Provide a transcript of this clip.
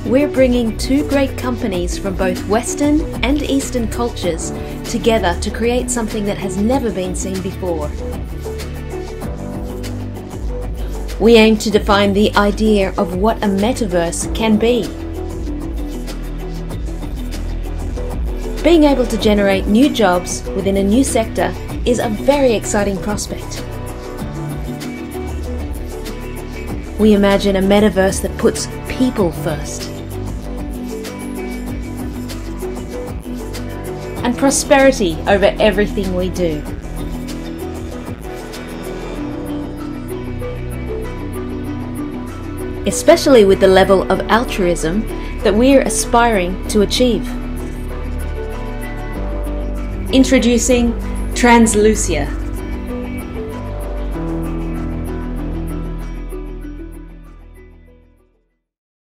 we're bringing two great companies from both Western and Eastern cultures together to create something that has never been seen before. We aim to define the idea of what a metaverse can be. Being able to generate new jobs within a new sector is a very exciting prospect. We imagine a metaverse that puts people first, and prosperity over everything we do. Especially with the level of altruism that we're aspiring to achieve. Introducing Translucia.